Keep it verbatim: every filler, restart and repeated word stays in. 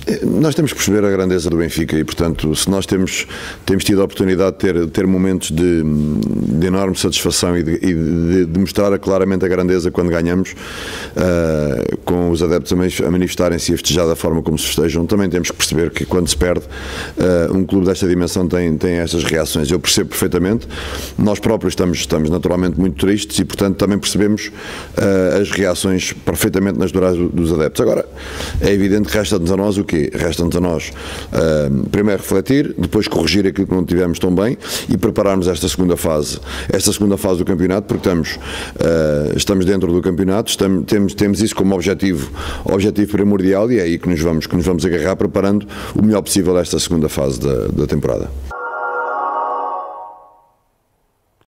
Nós temos que perceber a grandeza do Benfica e, portanto, se nós temos, temos tido a oportunidade de ter, ter momentos de, de enorme satisfação e, de, e de, de mostrar claramente a grandeza quando ganhamos, uh, com os adeptos a manifestarem-se e a festejar da forma como se festejam, também temos que perceber que quando se perde, uh, um clube desta dimensão tem, tem estas reações. Eu percebo perfeitamente, nós próprios estamos, estamos naturalmente muito tristes e, portanto, também percebemos uh, as reações perfeitamente naturais dos adeptos. Agora, é evidente que resta-nos a nós o quê? Resta-nos a nós uh, primeiro refletir, depois corrigir aquilo que não tivemos tão bem e prepararmos esta segunda fase, esta segunda fase do campeonato, porque estamos, uh, estamos dentro do campeonato, estamos, temos, temos isso como objetivo, objetivo primordial e é aí que nos vamos, que nos vamos agarrar preparando o melhor possível esta segunda fase da, da temporada.